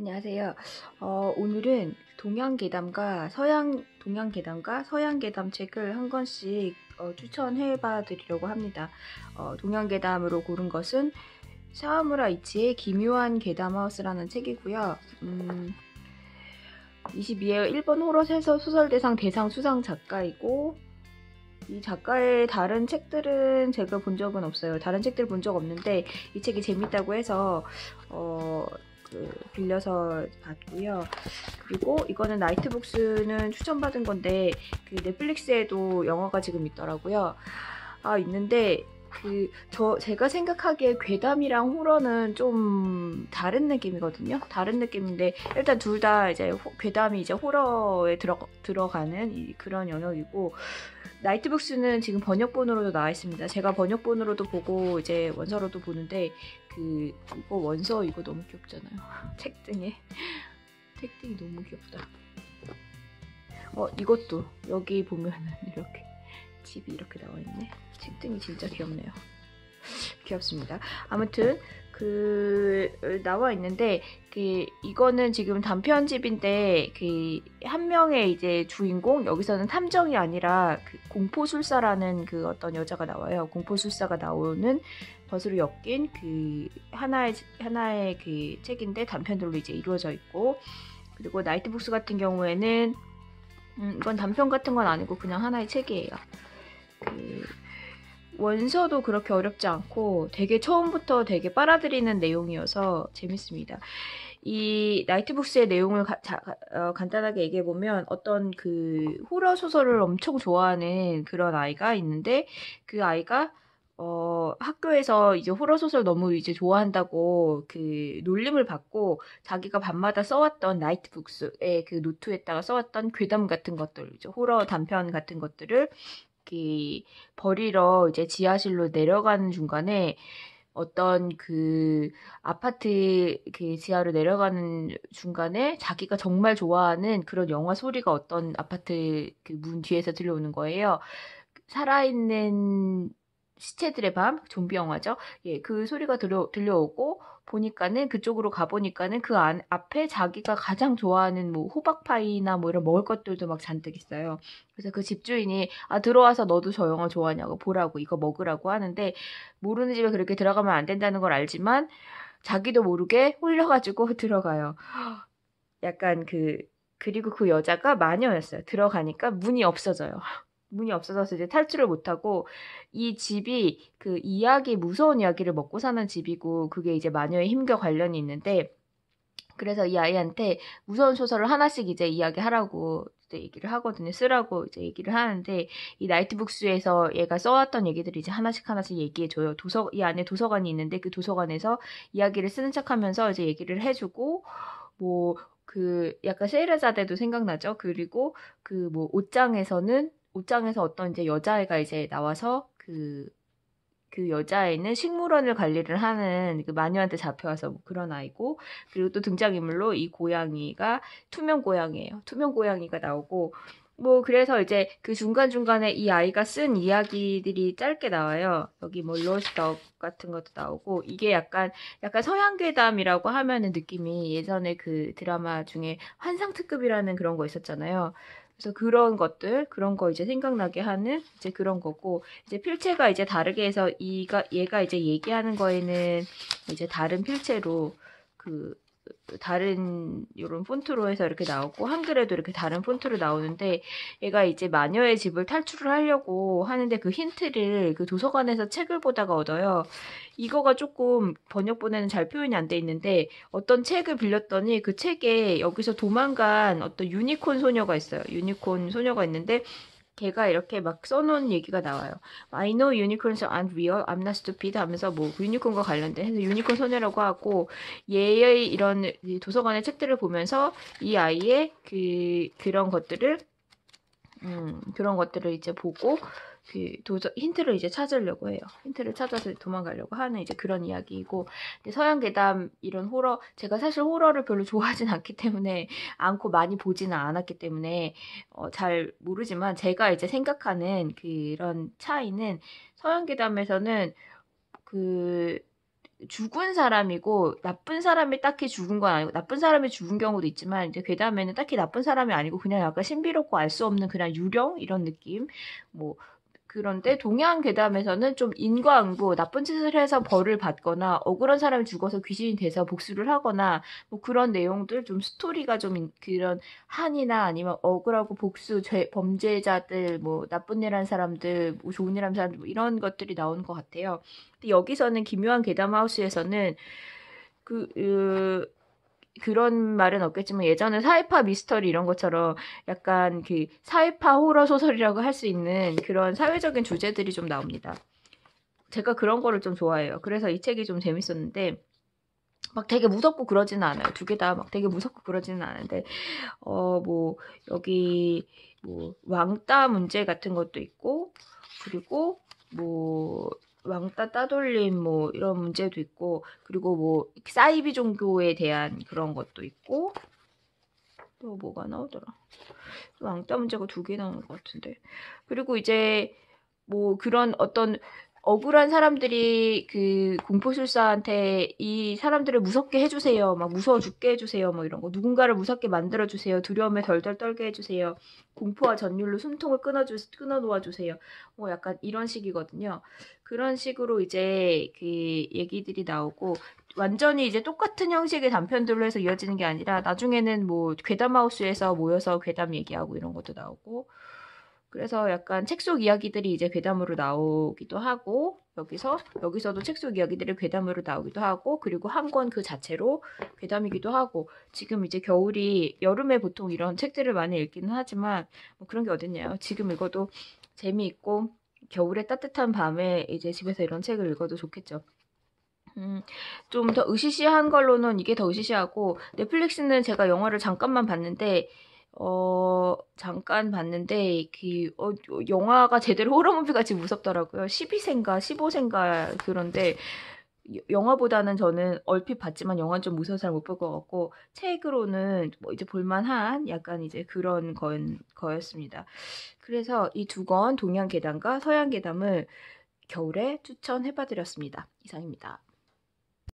안녕하세요. 오늘은 동양계담과 서양계담 책을 한 권씩 추천해봐 드리려고 합니다. 동양계담으로 고른 것은 사와무라 이치의 기묘한 계담하우스라는 책이고요. 22회 일본 호러 소설 대상 수상 작가이고, 이 작가의 다른 책들은 제가 본 적은 없어요. 다른 책들 본 적 없는데 이 책이 재밌다고 해서 빌려서 봤고요. 그리고 이거는 나이트북스는 추천받은 건데 넷플릭스에도 영화가 지금 있더라고요. 있는데 제가 생각하기에 괴담이랑 호러는 좀 다른 느낌이거든요. 다른 느낌인데 일단 둘 다 이제 괴담이 이제 호러에 들어가는 그런 영역이고, 나이트북스는 지금 번역본으로도 나와 있습니다. 제가 번역본으로도 보고 이제 원서로도 보는데 이거 원서 이거 너무 귀엽잖아요. 책등이 너무 귀엽다. 이것도 여기 보면은 이렇게 집이 이렇게 나와 있네. 책등이 진짜 귀엽네요. 귀엽습니다. 아무튼 나와 있는데 이거는 지금 단편집인데 한 명의 이제 주인공, 여기서는 탐정이 아니라 공포술사라는 어떤 여자가 나와요. 공포술사가 나오는 것으로 엮인 하나의 책인데 단편들로 이제 이루어져 있고, 그리고 나이트북스 같은 경우에는 이건 단편 같은 건 아니고 그냥 하나의 책이에요. 원서도 그렇게 어렵지 않고 되게 처음부터 되게 빨아들이는 내용이어서 재밌습니다. 이 나이트북스의 내용을 간단하게 얘기해보면, 어떤 호러 소설을 엄청 좋아하는 그런 아이가 있는데, 그 아이가 학교에서 이제 호러 소설 너무 이제 좋아한다고 놀림을 받고, 자기가 밤마다 써왔던 나이트북스의 노트에다가 써왔던 괴담 같은 것들, 이제 호러 단편 같은 것들을 버리러 이제 지하실로 내려가는 중간에 어떤 아파트 지하로 내려가는 중간에 자기가 정말 좋아하는 그런 영화 소리가 어떤 아파트 문 뒤에서 들려오는 거예요. 살아있는 시체들의 밤, 좀비 영화죠. 예, 그 소리가 들려오고, 보니까는 그쪽으로 가보니까는 앞에 자기가 가장 좋아하는 뭐 호박파이나 뭐 이런 먹을 것들도 막 잔뜩 있어요. 그래서 그 집주인이 들어와서 너도 저 영화 좋아하냐고, 보라고, 이거 먹으라고 하는데, 모르는 집에 그렇게 들어가면 안 된다는 걸 알지만 자기도 모르게 홀려가지고 들어가요. 약간 그리고 그 여자가 마녀였어요. 들어가니까 문이 없어져요. 문이 없어져서 이제 탈출을 못하고, 이 집이 무서운 이야기를 먹고 사는 집이고, 그게 이제 마녀의 힘과 관련이 있는데, 그래서 이 아이한테 무서운 소설을 하나씩 이제 이야기하라고 이제 얘기를 하거든요. 쓰라고 이제 얘기를 하는데, 이 나이트북스에서 얘가 써왔던 얘기들을 이제 하나씩 얘기해줘요. 이 안에 도서관이 있는데 그 도서관에서 이야기를 쓰는 척하면서 이제 얘기를 해주고, 뭐 약간 세이라자데도 생각나죠. 그리고 옷장에서 어떤 이제 여자애가 이제 나와서 그 여자애는 식물원을 관리를 하는 마녀한테 잡혀와서 뭐 그런 아이고, 그리고 또 등장인물로 이 고양이가 투명 고양이에요. 투명 고양이가 나오고, 뭐 그래서 이제 중간중간에 이 아이가 쓴 이야기들이 짧게 나와요. 여기 뭐 로스떡 같은 것도 나오고, 이게 약간 서양괴담이라고 하면은 느낌이 예전에 드라마 중에 환상특급이라는 그런 거 있었잖아요. 그래서 그런 거 이제 생각나게 하는 이제 그런 거고, 이제 필체가 이제 다르게 해서 얘가 이제 얘기하는 거에는 이제 다른 필체로 다른 요런 폰트로 해서 이렇게 나오고, 한글에도 이렇게 다른 폰트로 나오는데, 얘가 이제 마녀의 집을 탈출을 하려고 하는데 그 힌트를 도서관에서 책을 보다가 얻어요. 이거가 조금 번역본에는 잘 표현이 안 돼 있는데, 어떤 책을 빌렸더니 그 책에 여기서 도망간 어떤 유니콘 소녀가 있어요. 유니콘 소녀가 있는데, 걔가 이렇게 막 써놓은 얘기가 나와요. I know unicorns aren't real, I'm not stupid 하면서 뭐 유니콘과 관련된 해서 유니콘 소녀라고 하고, 얘의 이런 도서관의 책들을 보면서 이 아이의 그런 것들을 이제 보고 힌트를 이제 찾으려고 해요. 힌트를 찾아서 도망가려고 하는 이제 그런 이야기이고, 서양 괴담 이런 호러, 제가 사실 호러를 별로 좋아하진 않기 때문에, 많이 보지는 않았기 때문에 잘 모르지만, 제가 이제 생각하는 그런 차이는, 서양 괴담에서는 죽은 사람이고 나쁜 사람이 딱히 죽은 건 아니고 나쁜 사람이 죽은 경우도 있지만 이제 괴담에는 딱히 나쁜 사람이 아니고 그냥 약간 신비롭고 알 수 없는 그냥 유령 이런 느낌. 뭐 그런데 동양 괴담에서는 좀 인과응보, 나쁜 짓을 해서 벌을 받거나 억울한 사람이 죽어서 귀신이 돼서 복수를 하거나 뭐 그런 내용들 좀 스토리가 좀 그런 한이나 아니면 억울하고 복수, 범죄자들, 뭐 나쁜 일 한 사람들, 뭐 좋은 일 한 사람들 뭐 이런 것들이 나오는 것 같아요. 근데 여기서는 기묘한 괴담하우스에서는 그런 말은 없겠지만 예전에 사회파 미스터리 이런 것처럼 약간 그 사회파 호러 소설이라고 할 수 있는 그런 사회적인 주제들이 좀 나옵니다. 제가 그런 거를 좀 좋아해요. 그래서 이 책이 좀 재밌었는데 막 되게 무섭고 그러지는 않아요. 두 개 다 막 되게 무섭고 그러지는 않은데 뭐 여기 뭐 왕따 문제 같은 것도 있고 그리고 뭐 왕따 따돌림 뭐 이런 문제도 있고 그리고 뭐 사이비 종교에 대한 그런 것도 있고 또 뭐가 나오더라. 왕따 문제가 두 개 나오는 것 같은데. 그리고 이제 뭐 그런 어떤 억울한 사람들이 그 공포술사한테 이 사람들을 무섭게 해주세요. 막 무서워 죽게 해주세요. 뭐 이런 거. 누군가를 무섭게 만들어주세요. 두려움에 덜덜 떨게 해주세요. 공포와 전율로 숨통을 끊어 놓아주세요. 뭐 약간 이런 식이거든요. 그런 식으로 이제 그 얘기들이 나오고 완전히 이제 똑같은 형식의 단편들로 해서 이어지는 게 아니라 나중에는 뭐 괴담하우스에서 모여서 괴담 얘기하고 이런 것도 나오고 그래서 약간 책 속 이야기들이 이제 괴담으로 나오기도 하고 여기서도 책 속 이야기들이 괴담으로 나오기도 하고 그리고 한 권 그 자체로 괴담이기도 하고 지금 이제 겨울이 여름에 보통 이런 책들을 많이 읽기는 하지만 뭐 그런 게 어딨냐요. 지금 읽어도 재미있고 겨울에 따뜻한 밤에 이제 집에서 이런 책을 읽어도 좋겠죠. 좀 더 으시시한 걸로는 이게 더 으시시하고 넷플릭스는 제가 영화를 잠깐만 봤는데 영화가 제대로 호러무비 같이 무섭더라고요. 12세인가 15세인가 그런데 영화보다는 저는 얼핏 봤지만 영화는 좀 무서워서 잘 못 볼 것 같고 책으로는 뭐 이제 볼만한 약간 이제 그런 거였습니다. 그래서 이 두 권 동양 괴담과 서양 괴담을 겨울에 추천해봐드렸습니다. 이상입니다.